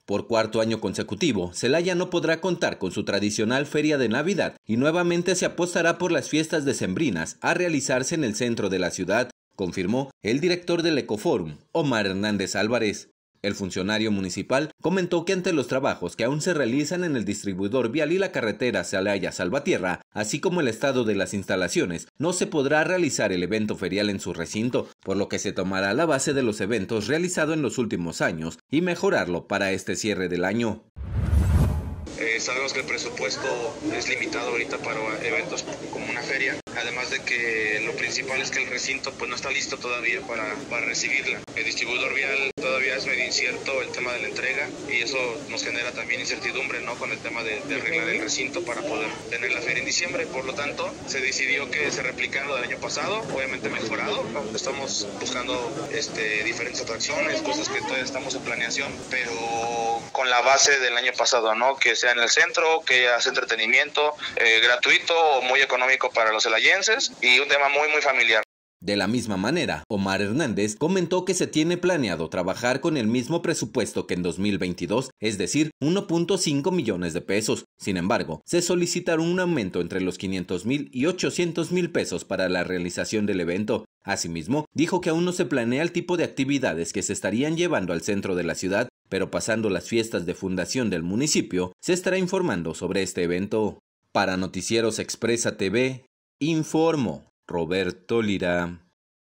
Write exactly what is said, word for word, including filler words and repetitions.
Por cuarto año consecutivo, Celaya no podrá contar con su tradicional feria de Navidad y nuevamente se apostará por las fiestas decembrinas a realizarse en el centro de la ciudad, confirmó el director del Ecoforum, Omar Hernández Álvarez. El funcionario municipal comentó que ante los trabajos que aún se realizan en el distribuidor vial y la carretera Celaya-Salvatierra, así como el estado de las instalaciones, no se podrá realizar el evento ferial en su recinto, por lo que se tomará la base de los eventos realizados en los últimos años y mejorarlo para este cierre del año. Eh, sabemos que el presupuesto es limitado ahorita para eventos como una feria, además de que lo principal es que el recinto pues no está listo todavía para, para recibirla. El distribuidor vial todavía es medio incierto el tema de la entrega y eso nos genera también incertidumbre, ¿no?, con el tema de, de arreglar el recinto para poder tener la feria en diciembre. Por lo tanto, se decidió que se replicara lo del año pasado, obviamente mejorado. Estamos buscando este, diferentes atracciones, cosas que todavía estamos en planeación, pero con la base del año pasado, ¿no?, que sea en el centro, que hace entretenimiento eh, gratuito o muy económico para los celayenses y un tema muy muy familiar. De la misma manera, Omar Hernández comentó que se tiene planeado trabajar con el mismo presupuesto que en dos mil veintidós, es decir, uno punto cinco millones de pesos. Sin embargo, se solicitará un aumento entre los quinientos mil y ochocientos mil pesos para la realización del evento. Asimismo, dijo que aún no se planea el tipo de actividades que se estarían llevando al centro de la ciudad, pero pasando las fiestas de fundación del municipio, se estará informando sobre este evento. Para Noticieros Expresa T V, informó Roberto Lira.